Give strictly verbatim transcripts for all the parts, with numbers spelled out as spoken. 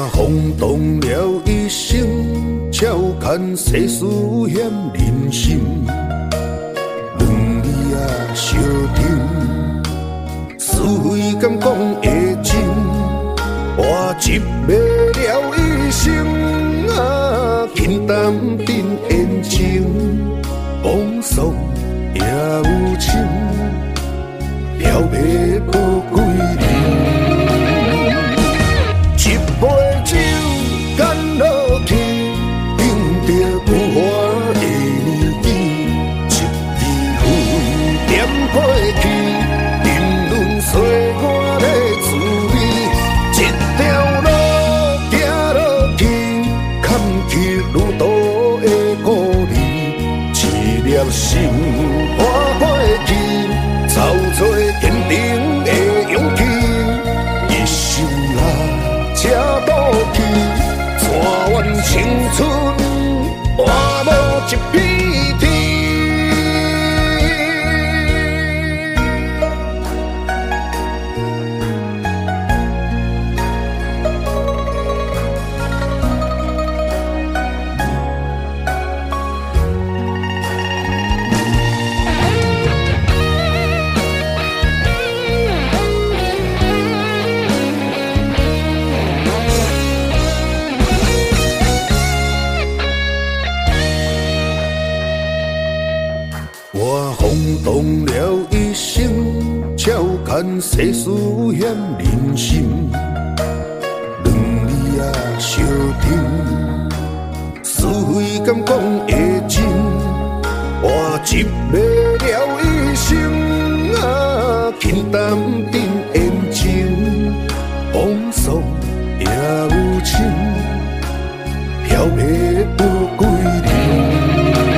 轰动了一生，照看世事险人心。两字啊相听，是非敢讲会真，我一袂了一生啊，轻淡变言情，往事也有情，了袂无归人。一杯酒干落去，顶着浮华的年纪，一支烟点过去，沉沦岁月的滋味。一条路行落去，坎坷愈多的故里，一粒心破过去，走做坚定的勇气。一生啊，这倒去，全完青春，换无一片天。我轰动了一生，照看世事险人心。两字啊相听，是非敢讲会真，我一袂了一生啊，轻淡变言情，往事也有情，了袂无归人。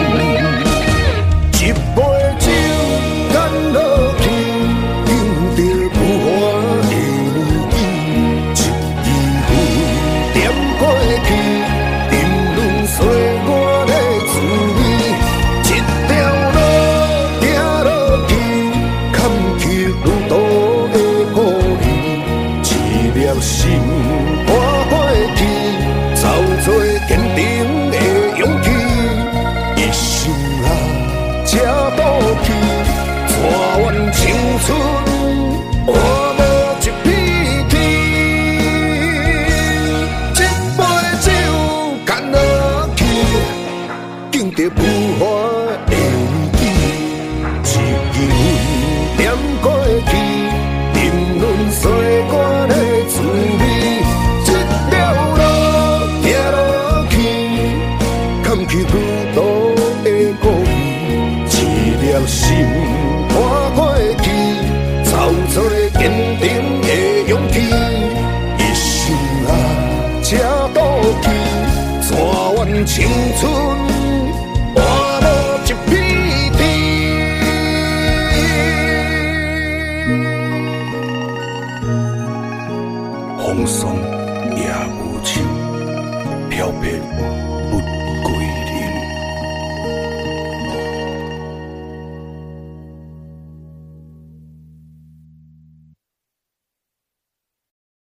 一杯酒干落去，顶着浮华的年纪，一支烟点过去，沉沦岁月的滋味。一条路行落去，坎坷愈多的故里，一粒心破过去，走做坚定的勇气。一生啊，这倒去，全完青春，换无一片天。一杯酒干落去，敬着浮华的年纪，一支烟点过去，沉沦岁月的滋味。一条路行落去，坎坷愈多的故心破过去，走做坚定的勇气。一生啊，这倒去，全完青春，换无一片天。风霜也有情，飘泊